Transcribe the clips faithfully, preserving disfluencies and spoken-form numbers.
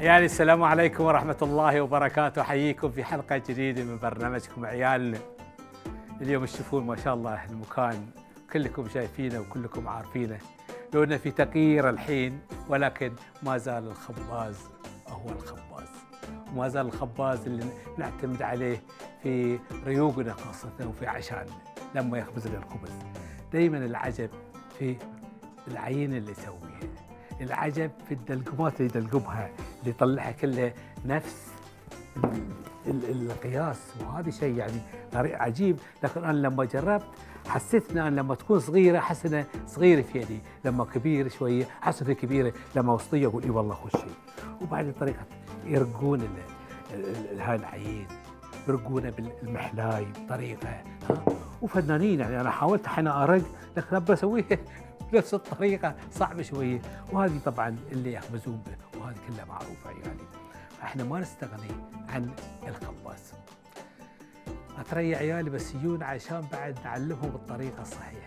عيالي السلام عليكم ورحمة الله وبركاته، أحييكم في حلقة جديدة من برنامجكم عيالنا. اليوم تشوفون ما شاء الله المكان كلكم شايفينه وكلكم عارفينه، لو أنه في تغيير الحين ولكن ما زال الخباز هو الخباز، وما زال الخباز اللي نعتمد عليه في ريوقنا خاصة وفي عشاننا لما يخبز لنا الخبز. دائما العجب في العينة اللي يسويها، العجب في الدلقمات اللي يدلقمها اللي يطلعها كلها نفس القياس، وهذا شيء يعني عجيب. لكن انا لما جربت حسيت ان أنا لما تكون صغيره احس انها صغيره في يدي، لما كبيره شويه احس انها كبيره، لما وسطيه اقول اي والله خوش شيء. وبعد طريقه يرقون هاي العيين، يرقونه بالمحلاي بطريقه، وفنانين يعني. انا حاولت الحين ارق لكن ابى اسويها بنفس الطريقه صعبه شويه، وهذه طبعا اللي يخبزون به، وهذه كلها معروفه يعني. احنا ما نستغني عن الخباز. اترى يا عيالي بس يجون عشان بعد نعلمهم الطريقه الصحيحه.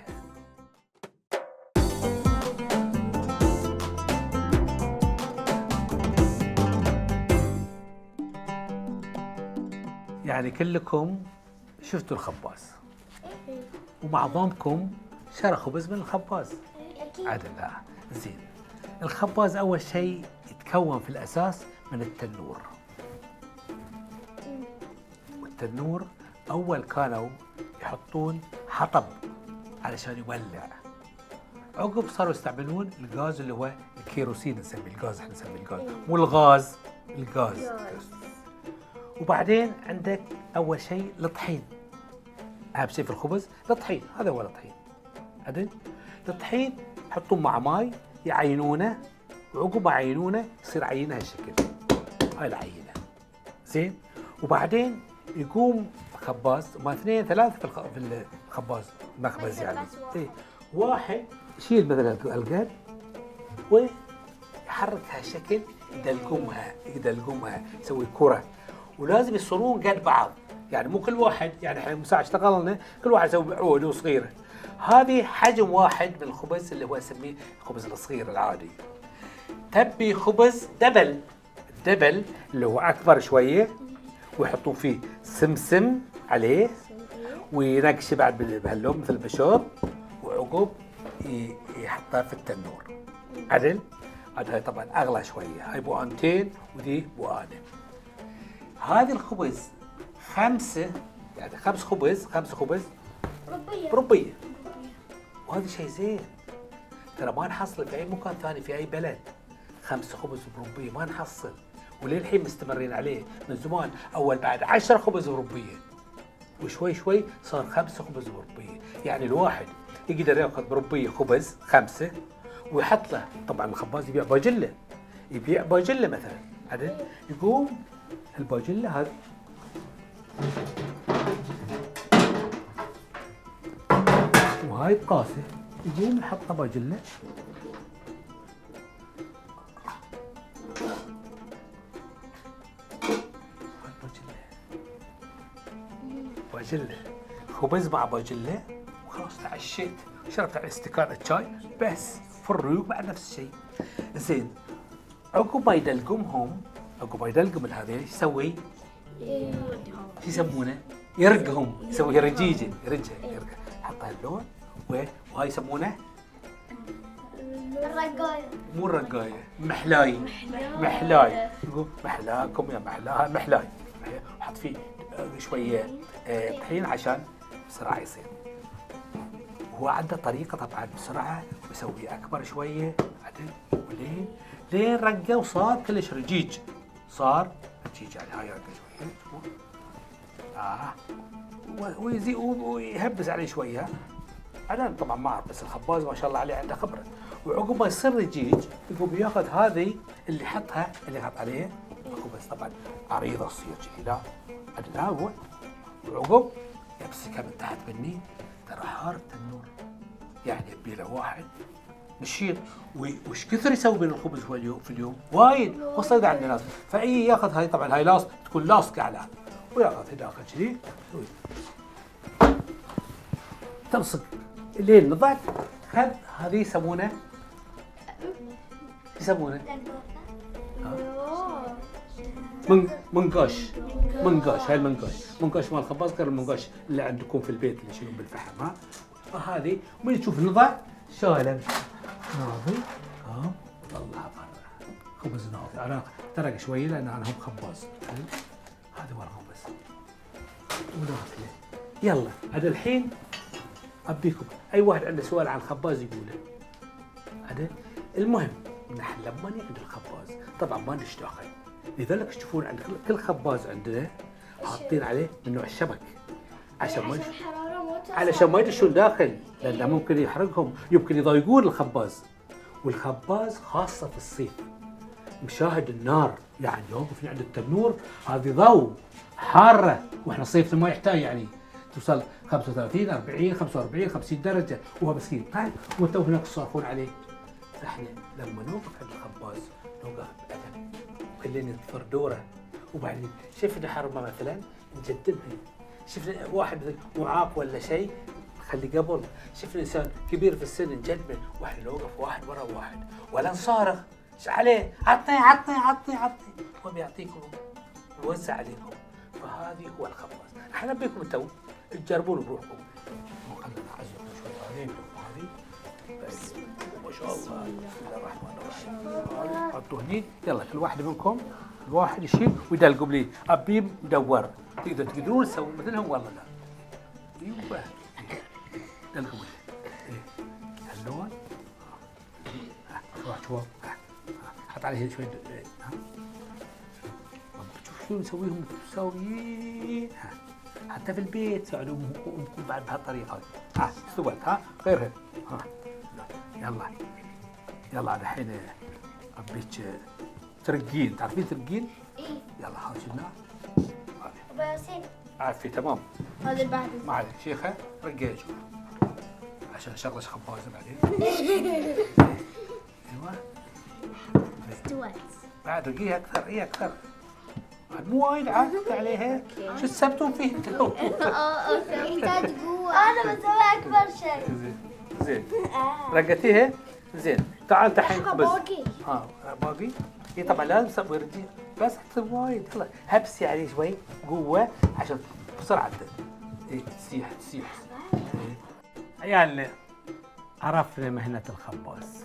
يعني كلكم شفتوا الخباز ومعظمكم شرى خبز من الخباز. عدل لا زين. الخباز اول شيء يتكون في الاساس من التنور، والتنور اول كانوا يحطون حطب علشان يولع، عقب صاروا يستعملون الغاز اللي هو الكيروسين، نسميه الغاز، احنا نسميه الغاز، مو الغاز، الغاز. وبعدين عندك اول شيء الطحين، اهم شيء في الخبز الطحين، هذا هو الطحين. عدل الطحين يحطون مع ماي يعينونه، وعقب ما يعينونه يصير عينه هالشكل، هاي العينه زين. وبعدين يقوم خباز، ما اثنين ثلاثه في الخباز مخبز يعني، ايه واحد يشيل مثلا القد ويحرك هالشكل، يدلقمها يدلقمها يسوي كره، ولازم يصيرون قد بعض يعني، مو كل واحد يعني. احنا مساعد اشتغلنا كل واحد يسوي عود صغيره، هذه حجم واحد من الخبز اللي هو يسميه الخبز الصغير العادي. تبي خبز دبل، الدبل اللي هو اكبر شويه، ويحطون فيه سمسم عليه وينقش بعد بهاللون مثل البشور، وعقب يحطها في التنور. عدل عاد هاي طبعا اغلى شويه، هاي بوانتين ودي بوانه. هذه الخبز خمسه يعني خمس خبز خمس خبز ربية بربيه، وهذا شيء زين ترى، ما نحصل في اي مكان ثاني في اي بلد خمس خبز بربيه، ما نحصل، وللحين مستمرين عليه من زمان. اول بعد عشر خبز بربيه، وشوي شوي صار خمسه خبز بربيه، يعني الواحد يقدر ياخذ بربيه خبز خمسه ويحط له، طبعا الخباز يبيع باجله، يبيع باجله مثلا، عدل يقوم الباجله هذا وهاي الطاسه يقوم يحطها باجله، باجله خبز مع باجله، وخلاص تعشيت شربت على استكانه شاي بس، في الريوق بعد نفس الشيء. زين عقب ما يدلقمهم، عقب ما يدلقم هذا ايش يسوي؟ شو يسمونه؟ يرقهم، يسوي رجيجه، يرجها يرقها، يحط هاللون، وهاي يسمونه الرقاية، مو الرقايه، محلاي، محلاي، يقول محلاكم يا محلاها، محلاي، وحط فيه شويه طحين عشان بسرعه يصير. هو عنده طريقه طبعا بسرعه، ويسوي اكبر شويه عدل، ولين لين رقه وصار كلش رجيج، صار رجيج يعني. هاي رقه شويه اه ويزي ويهبز عليه شويه. انا طبعا ما اعرف، بس الخباز ما شاء الله عليه عنده خبره. وعقب ما يصير رجيج يقوم ياخذ هذه اللي حطها اللي حط عليه الخبز، طبعا عريضه تصير كذي، لا لا هو، وعقب يمسكها من تحت مني، ترى حار التنور يعني يبي له واحد نشيط. وش كثر يسوي من الخبز هو اليوم في اليوم؟ وايد، وصل عند الناس، فاي ياخذ هاي، طبعا هاي لاصق تكون لاصقه على، وياخذ داخل كذي تلصق لين نضعت. خذ هذه يسمونه يسمونه من منقاش منقاش هاي المنقاش منقاش مال الخباز غير المنقاش اللي عندكم في البيت اللي يشيلون بالفحم ها. هذه ومن تشوف نضع شاله ناضي ها طلعها برا خبز ناضي. انا ترك شويه لان انا هم خباز. هذا هو الخبز وناكله. يلا هذا الحين ابيكم اي واحد عنده سؤال عن الخباز يقوله. هذا المهم نحن لما نعمل الخباز طبعا ما نشتغل، لذلك تشوفون عند كل خباز عندنا حاطين عليه من نوع الشبك عشان ما علشان ما يدشون داخل، لانه ممكن يحرقهم، يمكن يضايقون الخباز. والخباز خاصه في الصيف مشاهد النار، يعني يوقف عند التنور هذه ضوء حاره، واحنا صيفنا ما يحتاج يعني توصل خمسة وثلاثين أربعين خمسة وأربعين خمسين درجه وهو مسكين طيب وانتم هناك تصرفون عليه. فاحنا لما نوقف عند الخباز نوقف بأدب وخلينا ننتظر دوره، وبعدين شفنا حرمه مثلا نقدمها، شفنا واحد معاق ولا شيء نخلي قبل، شفنا انسان كبير في السن نقدمه، واحنا نوقف واحد ورا واحد ولا نصارخ ايش عليه عطني عطني عطني عطني، هو بيعطيكم ويوزع عليكم. فهذه هو الخباز. احنا نبيكم انتم تجربون بروحكم. خلينا نعزكم شوي هذه هذه بس ما شاء الله. بسم الله الرحمن الرحيم. حطوا هني يلا كل واحد منكم الواحد يشيل ويدلقوا لي ابي مدور. تقدر تقدرون تسوون مثلهم والله لا. ايوه دلقوا لي اللون روح شوف حط عليه شوي ها شوف شلون نسويهم متساويين حتى في البيت ساعدوهم بعد بهالطريقه. ها استوت ها غيرها ها يلا يلا الحين ابيك ترقين. تعرفين ترقين؟ ايه يلا هذا شلناه ابو ياسين عافيه تمام. هذا اللي بعده ما عليك شيخه رقيه شوف عشان شغله خبازه بعدين. ايوه استوت بعد رقيها اكثر اي اكثر مو وايد عادت عليها. شو تثبتون فيه انتم؟ اه اه يحتاج قوه. انا بسوي اكبر شيء. زين زين رقتيها زين. تعال دحين خبز. باقي اه باقي اي طبعا لازم تسوي رجيع بس حط وايد يلا هبسي عليه شوي قوه عشان بسرعه اي تسيح تسيح. عيالنا عرفنا مهنه الخباز،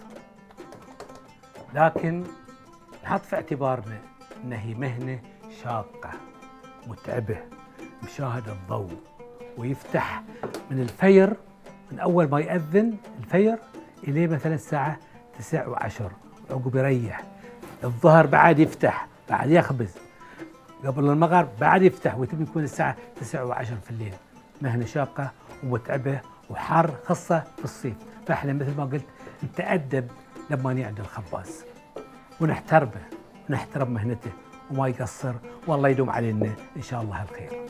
لكن نحط في اعتبارنا ان هي مهنه شاقه متعبه مشاهد الضوء، ويفتح من الفير من اول ما ياذن الفير الى مثلا الساعه تسعة وعشر وعقب يريح. الظهر بعد يفتح بعد يخبز، قبل المغرب بعد يفتح ويتم يكون الساعه تسعة وعشر في الليل. مهنه شاقه ومتعبه وحار خاصه في الصيف. فاحنا مثل ما قلت نتادب لما نعند الخباز ونحترمه ونحترم مهنته وما يقصر، والله يدوم علينا ان شاء الله الخير.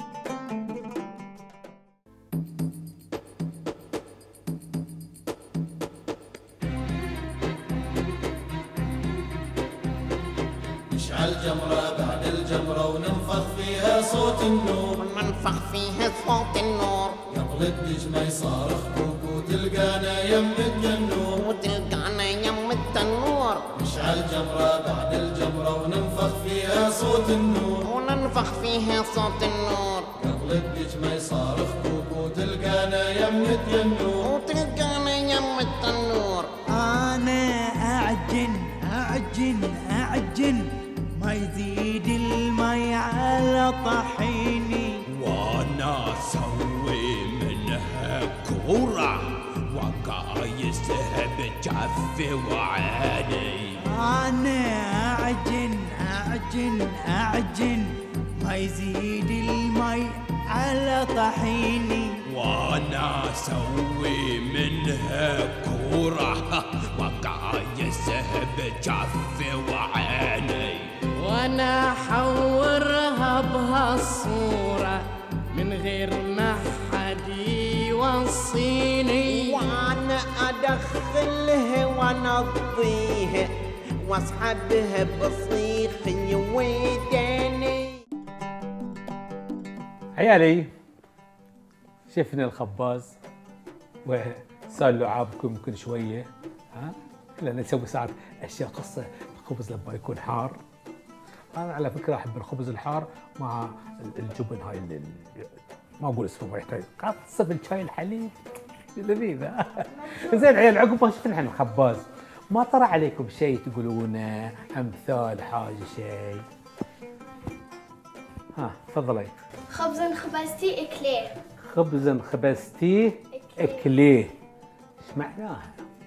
نشعل جمرة بعد الجمرة وننفخ فيها صوت النور وننفخ فيها صوت النور قبل الدجمة يصارخ كوكو تلقانا يم التنور وتلقانا يم التنور. نشعل جمرة بعد الجمرة وننفخ فيها صوت النور وننفخ فيها صوت النور قبل الدجمة يصارخ كوكو تلقانا يم التنور وتلقانا يم التنور. أنا أعجن أعجن أعجن ما يزيد المي على طحيني، وانا اسوي منها كورة وقايسها بجفي وعيني. أنا أعجن أعجن أعجن ما يزيد المي على طحيني، وانا اسوي منها كورة وقايسها بجفي وعيني. وانا احورها بهالصورة من غير ما حد يوصيني، وانا ادخلها وانضيها واسحبها بصيخي وداني. عيالي شفنا الخباز وصار له عابكم يمكن شويه ها، لان نسوي ساعات اشياء قصه الخبز لما يكون حار انا على فكره احب الخبز الحار مع الجبن هاي اللي ما اقول اسمه يحتاج قصه بالشاي الحليب لذيذه. زين عيال عقب ما شفنا احنا الخباز ما طرى عليكم شيء تقولونه امثال حاجه شيء؟ ها تفضلي. خبز خبزتي اكليه. خبز خبزتيه اكليه ايش معناها؟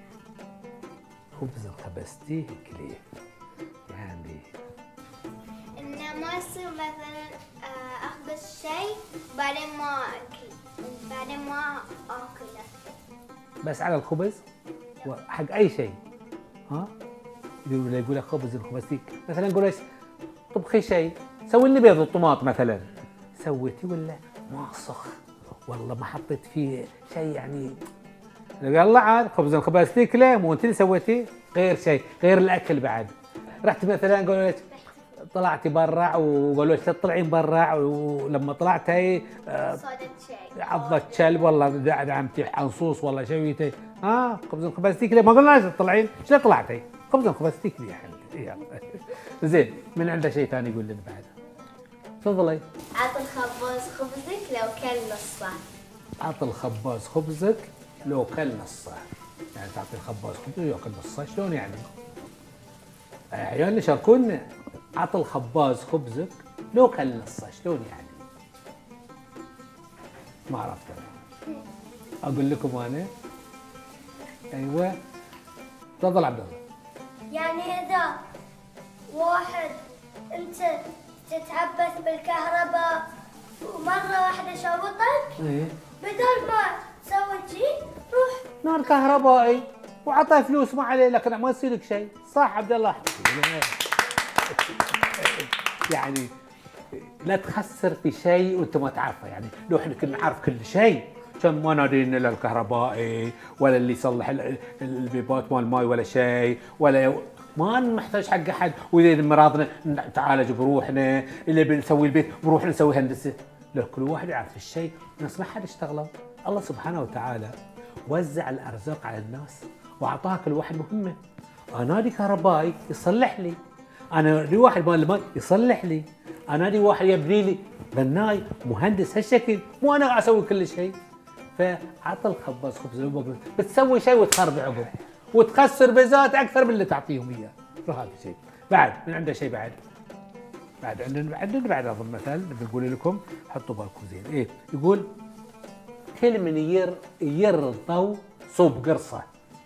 خبز خبزتيه اكليه يعني انه ما يصير مثلا اخبز شيء بعدين ما اكل بعدين ما اكله بس على الخبز حق اي شيء. ها يقول يقول لك خبز خبزتيه مثلا نقول ايش طبخي شيء سوي لي بيض الطماط مثلا سويتي ولا ما صخ والله ما حطيت فيه شيء يعني يلا عاد خبز خبزتيه كله مو انت اللي سويتيه غير شيء غير الاكل بعد. رحت مثلا قالوا لك طلعتي برا وقالوا لك تطلعين برا ولما طلعتي صادت شيء عضت كلب والله دعمتي حنصوص والله شويتي ها خبز خبزتيه كله ما قلنا لك تطلعين شلون طلعتي خبز خبزتيه كله يا حبيبي. زين من عنده شيء ثاني يقول لنا بعد تفضلي. عط الخباز خبزك لو كل نصه. عط الخباز خبزك لو كل نصه يعني تعطي الخباز خبزك لو كل نصه شلون يعني؟ عيالنا شاركونا عط الخباز خبزك لو كل نصه شلون يعني؟ ما عرفت انا. اقول لكم انا ايوه تفضل عبد الله. يعني اذا واحد انت تتعبث بالكهرباء ومره واحده شابطك ايه بدل ما تسوي شيء روح نار كهربائي وعطاه فلوس ما عليه لكن ما يصير لك شيء صح عبد الله؟ يعني لا تخسر في شيء وانت ما تعرفه يعني لو احنا كنا نعرف كل شيء كان ما نادينا لا الكهربائي ولا اللي يصلح البيبات مال الماي ولا شيء ولا ما نحتاج حق احد واذا مرضنا نتعالج بروحنا اللي بنسوي البيت بروح نسوي هندسه. لو كل واحد يعرف الشيء الناس ما حد اشتغله. الله سبحانه وتعالى وزع الارزاق على الناس واعطاها كل واحد مهمه. انا دي كهربائي يصلح لي انا دي واحد مال الماء يصلح لي انا دي واحد يبني لي بناي مهندس هالشكل مو انا اسوي كل شيء. فعطى الخباز خبز بتسوي شيء وتخرب عقب وتخسر بذات اكثر من اللي تعطيهم اياه. هذا شيء بعد من عنده شيء بعد بعد عندنا عندنا بعد اظن مثل بنقول لكم حطوا بالكم زين ايه يقول كل من ير ير الضوء صوب قرصه.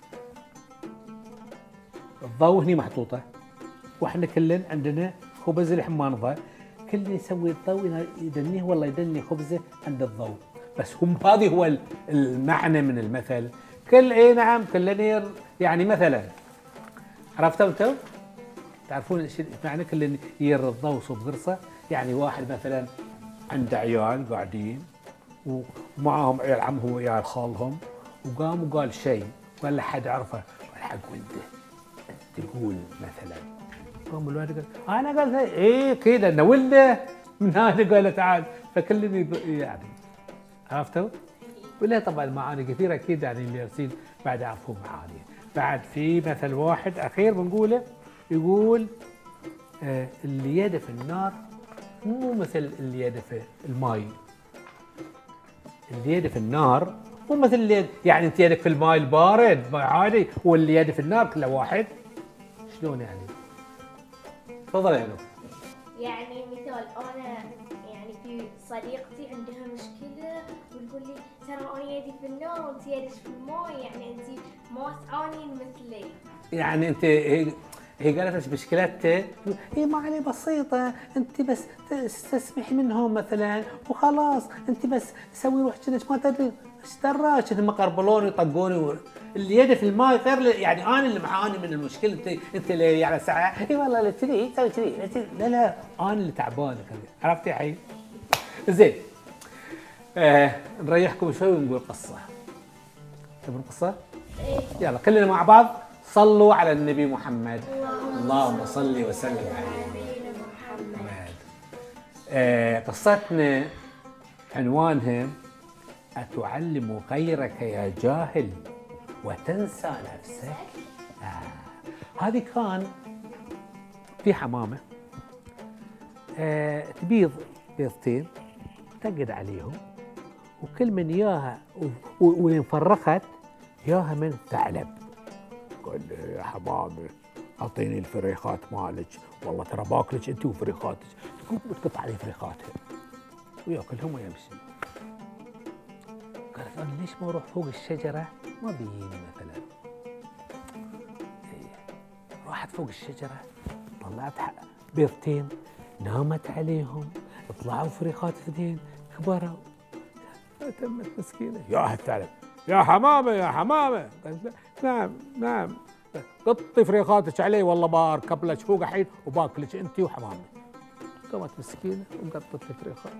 الضوء هني محطوطه واحنا كلنا عندنا خبز الحمانضه كل يسوي الضوء يدنيه والله يدني خبزه عند الضوء بس هم هذه هو المعنى من المثل. كل اي نعم كلنا يعني مثلا عرفتوا انتم؟ تعرفون ايش معنى كل ير الضوء صوب قرصه؟ يعني واحد مثلا عنده عيال قاعدين ومعاهم عيال عمهم وعيال خالهم وقام وقال شيء ولا حد عرفه قال حق ولده تقول مثلا قام الوالد قال انا قال ايه كذا انه ولده من هذا قال تعال فكلني يعني عرفتوا؟ ولا طبعا معاني كثيره اكيد يعني اللي يرسل بعد يعرفون معاني. بعد في مثل واحد اخير بنقوله يقول آه اللي يدف النار مو مثل اللي يدف الماء. اللي يدف النار مو مثل اللي يعني انت يدك في الماء البارد ما عادي واللي يدف النار كله واحد. شلون يعني؟ تفضل يا نور. يعني مثال انا يعني في صديقتي عندها مشكله وتقول لي ترى انا يدي في النار وانت يدك في الماء يعني انت ما تعانين مثلي. يعني انت هي هي قالت لك مشكلتها هي ما عليه بسيطه انت بس تستسمحي منهم مثلا وخلاص انت بس سوي روح كذا ما تدري ايش دراك هم قربلوني وطقوني اللي يده في الماء غير يعني انا اللي معاني من المشكله انت انت اللي على ساعه اي والله لا كذي تسوي كذي لا لا انا اللي تعبان عرفت يا حي. زين آه نريحكم شوي ونقول قصه. تبون قصه؟ يلا كلنا مع بعض صلوا على النبي محمد. اللهم صل وسلم على نبينا محمد. آه قصتنا عنوانها أتعلم غيرك يا جاهل وتنسى نفسك. آه. هذه كان في حمامة آه تبيض بيضتين تقعد عليهم، وكل من ياها وين فرخت ياها من ثعلب. قال لي يا حمامه اعطيني الفريخات مالك، والله ترى باكلك انت وفريخاتك. تقوم تقطع عليه فريخاتها وياكلهم ويمشي. قالت انا ليش ما اروح فوق الشجره؟ ما بيجيني مثلا. إيه. راحت فوق الشجره، طلعت بيضتين، نامت عليهم، طلعوا فريخات اثنين كبروا. تمت مسكينه يا الثعلب يا حمامه يا حمامه. قالت نعم نعم قطي فريخاتك علي والله باركب لك فوق الحين وباكلك انت وحمامه. قامت مسكينه وقطت الفريخات.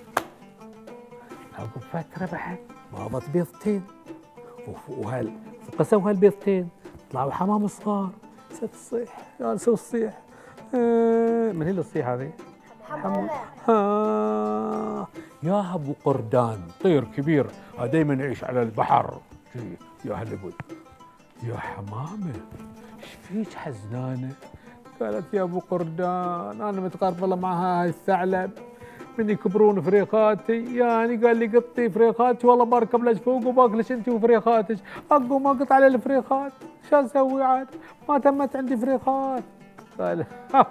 عقب فتره بعد باضت بيضتين، وهال قسوا هالبيضتين طلعوا حمام صغار. صارت تصيح جالسه تصيح. آه من هي اللي تصيح هذه؟ حمامه. آه يا ابو قردان طير كبير دائما يعيش على البحر. يا هلا يقول يا حمامه ايش فيك حزنانه؟ قالت يا ابو قردان انا متقربله مع هاي الثعلب من يكبرون فريخاتي، يعني قال لي قطي فريخاتي والله بركب لك فوق وباكلش انت وفريخاتك. اقوم اقطع على الفريخات شو اسوي عاد؟ ما تمت عندي فريخات. قال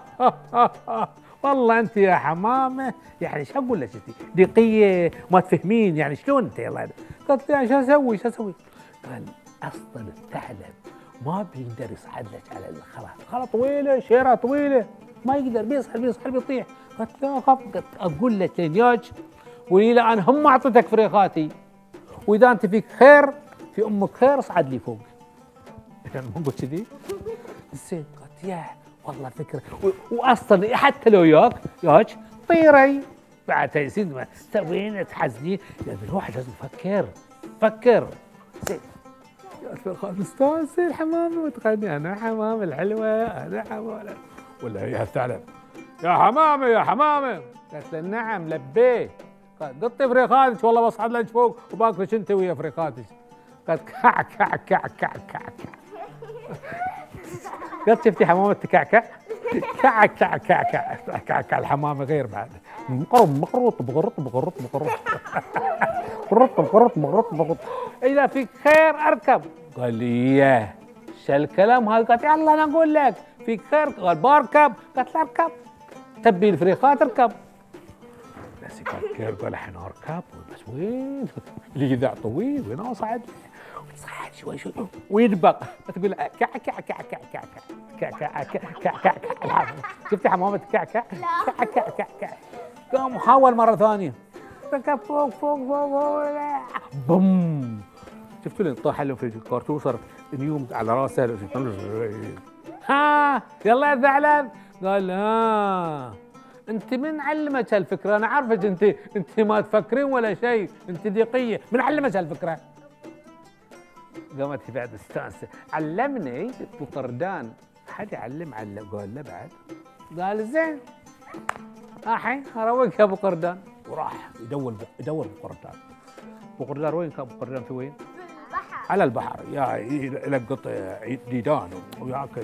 والله انت يا حمامه يعني شو اقول لك انت دقيه ما تفهمين يعني شلون انت يلا. قالت لي يعني شو اسوي شو اسوي؟ قال اصلا الثعلب ما بيقدر يصعد لك على الخلا، الخلا طويله شيره طويله ما يقدر، بيصعد بيصعد بيطيح. قالت لا اخاف اقول لك لين ياك ولي لا انا هم اعطيتك فريخاتي، واذا انت فيك خير في امك خير اصعد لي فوق. يعني مو كذي؟ زين. قالت يا والله فكره، واصلا حتى لو ياك ياك طيري بعد تيسين ما تسوين تحزنين، يعني الواحد لازم يفكر فكر. زين يا فرخات مستانسه الحمامه وتغني انا حمامه الحلوه انا حمامه، ولا هي الثعلب يا حمامه يا حمامه. قالت له نعم لبيت. قال قطي فريخاتك والله بصعد لك فوق وباكلك انت ويا فريخاتك. قالت كع كع كع كع كع كع. قالت شفتي حمامه تكعكع؟ كع كع كع كع كع كع. الحمامه غير بعد مقرط مقرط بغرط بغرط بغرط بغرط بغرط بغرط بغرط. اذا فيك خير اركب. قال لي ياه شو الكلام هذا؟ قالت يلا انا اقول لك فيك خير. قال بركب. قالت لا اركب تبي الفريخات اركب. بس يفكر قال الحين اركب بس وين؟ الجذع طويل وين اصعد؟ صعد شوي شوي ويدبق. تقول كع كع كع كع كع كع كع كع كع كع كع. شفتي حمامه كع كع كع كع كع كع. قام حاول مره ثانيه ركب فوق فوق فوق بوم. شفتوا اللي طاح له في الكرتون صارت نيوم على راسه. ها يلا يا ثعلب. قال ها انت من علمك هالفكره؟ انا عارفك انت انت ما تفكرين ولا شيء، انت دقيه، من علمك هالفكره؟ قامت بعد استانسه علمني ابو قردان. حد يعلم علم. قال له بعد. قال زين الحين اروق يا ابو قردان. وراح يدور يدور ابو قردان. ابو قردان وين كان ابو قردان؟ في وين؟ البحر. على البحر يا يلقط ديدان وياكل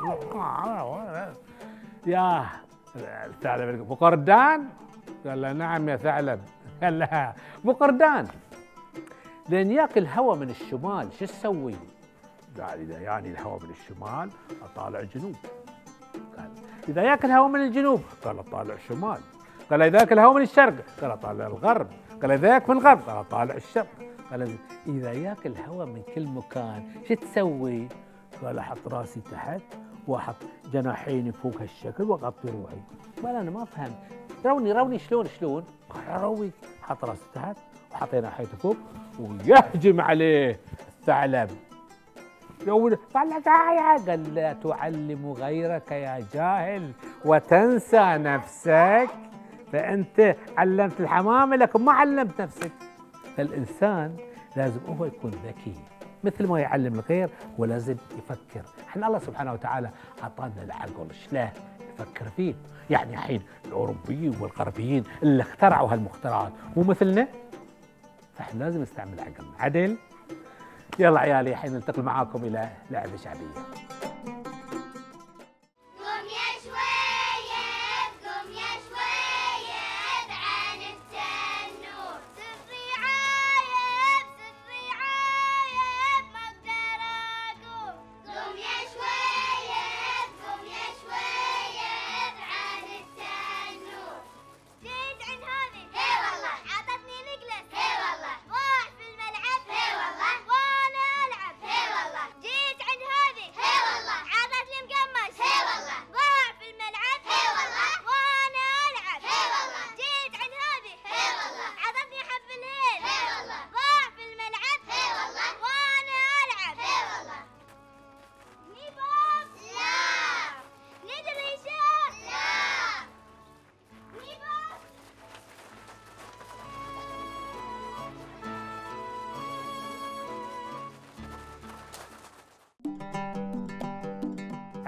يا الثعلب. ابو قردان؟ قال له نعم يا ثعلب. قال له ابو قردان لين ياكل هواء من الشمال شو تسوي؟ قال اذا يعني الهواء من الشمال اطالع الجنوب. قال اذا ياكل هواء من الجنوب قال اطالع الشمال. قال اذا ياكل هواء من الشرق قال اطالع الغرب. قال اذا ياكل من الغرب قال اطالع الشرق. قال اذا ياكل هواء من كل مكان شو تسوي؟ قال احط راسي تحت واحط جناحيني فوق هالشكل واغطي روحي. قال انا ما فهمت، روني روني شلون شلون؟ قال روي. حط راسي تحت وحط جناحيته فوق ويهجم عليه الثعلب. يقول قال له تعال. قال لا تعلم غيرك يا جاهل وتنسى نفسك، فانت علمت الحمامه لكن ما علمت نفسك. فالانسان لازم هو يكون ذكي مثل ما يعلم الغير ولازم يفكر. احنا الله سبحانه وتعالى اعطانا العقل شلون نفكر فيه. يعني الحين الاوروبيين والغربيين اللي اخترعوا هالمخترعات مو مثلنا، فاحنا لازم نستعمل عقلنا. عدل. يلا عيالي الحين ننتقل معاكم الى لعبه شعبيه. قوم يا شويف قوم يا شويف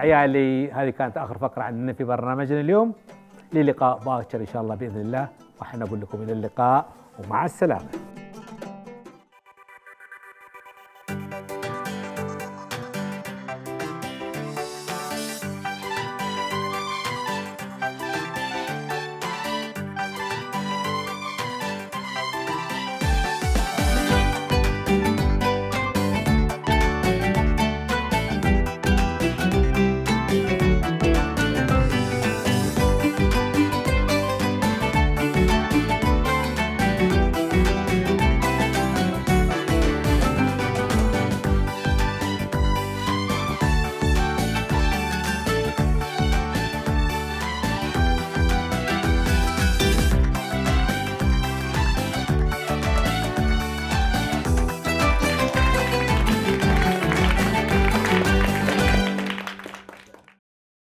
عيالي هذه كانت آخر فقرة عندنا في برنامجنا اليوم، للقاء باكر إن شاء الله بإذن الله، وحنا نقول لكم إلى اللقاء ومع السلامة.